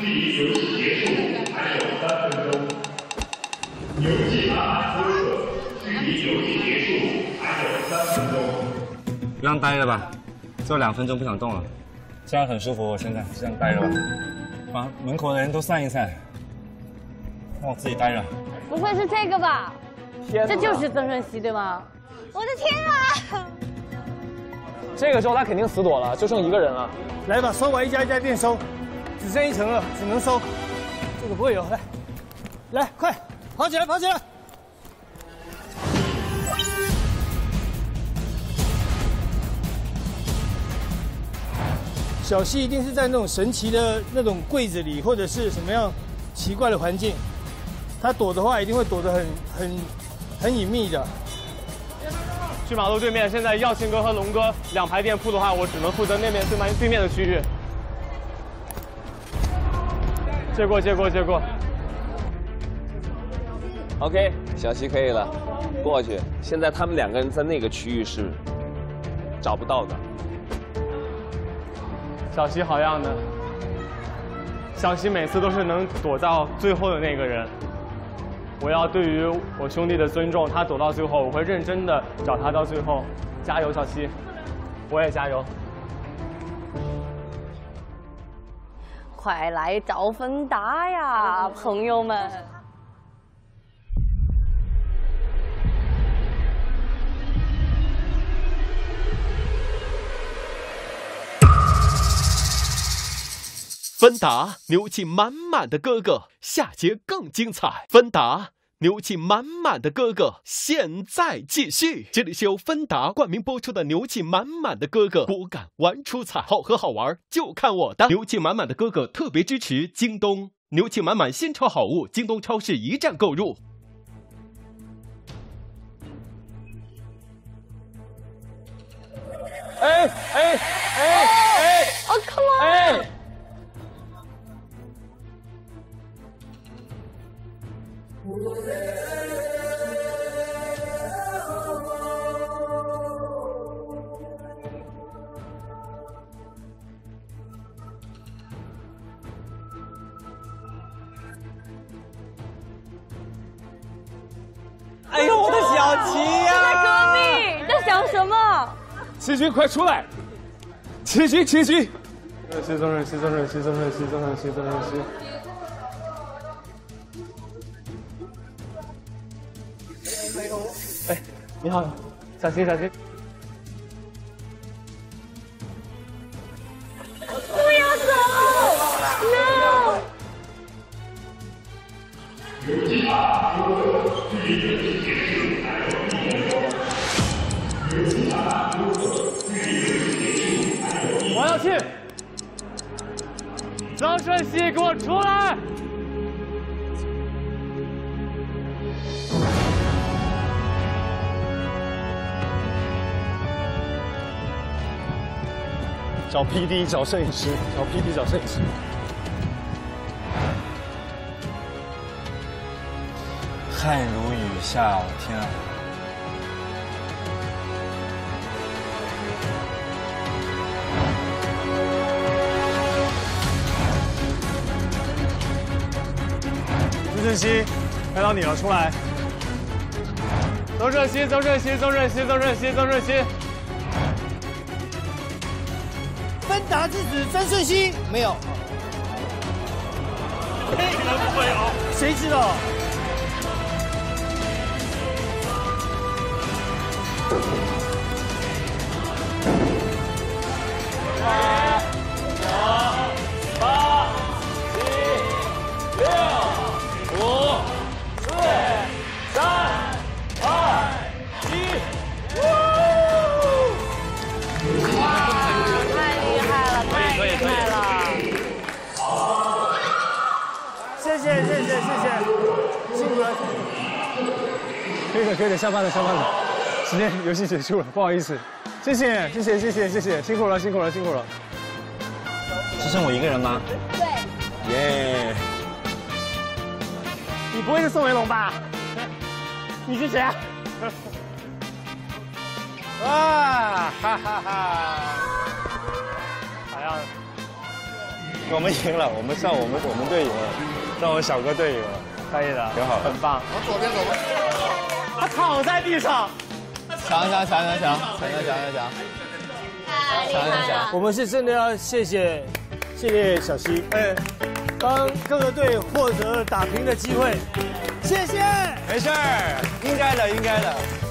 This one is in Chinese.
距离游戏结束还有3分钟。牛气满满哥哥，距离游戏结束还有3分钟。 不让待了吧，最后2分钟不想动了。这样很舒服，我现在这样待着吧，把门口的人都散一散，让我自己待着。 不会是这个吧？ 天， 这就是曾舜晞对吗？我的天啊！ 这个时候他肯定死躲了，就剩1个人了。 来吧，收完一家一家店收，只剩1层了，只能收。这个不会有，来，快跑起来，跑起来！小溪一定是在那种神奇的那种柜子里，或者是什么样奇怪的环境。他躲的话，一定会躲得很隐秘的。 去马路对面，现在耀庆哥和龙哥2排店铺的话，我只能负责那边对面的区域。借过。OK， 小溪可以了，过去。现在他们2个人在那个区域是找不到的。小溪好样的，小溪每次都是能躲到最后的那个人。我要对于我兄弟的尊重，他躲到最后，我会认真的找他到最后。加油，小溪！我也加油。 快来找芬达呀，朋友们！ 芬达牛气满满的哥哥，下节更精彩。芬达牛气满满的哥哥，现在继续。这里是由芬达冠名播出的《牛气满满的哥哥》，果敢玩出彩，好喝好玩就看我的。牛气满满的哥哥特别支持京东，牛气满满新超好物，京东超市一站购入。 哦 ，come on！ 哎呦，我的小琪呀！ 在隔壁，你在想什么？ 齐军，快出来！齐军！曾舜晞。哎，你好，小心！ 不要走 ！No！ 我要去！曾舜晞，给我出来！找 PD， 找摄影师， 汗如雨下，我天啊！ 曾舜晞，该到你了，出来！曾舜晞！ 芬达之子曾舜晞没有， 这个不会有， 谁知道？谢，辛苦了。可以的，下班了，时间游戏结束了，不好意思，谢谢，辛苦了。只剩我一个人吗？ 对。 耶！ 你不会是宋维龙吧？你是谁啊？哇，哈！好样的！ 我们赢了，我们队赢了，算我小哥队赢了， 可以的， 挺好的， 很棒。 往左边走吧。 他躺在地上。 强！ 我们是真的要谢谢小西，帮各个队获得了打平的机会，谢谢。 没事儿，应该的。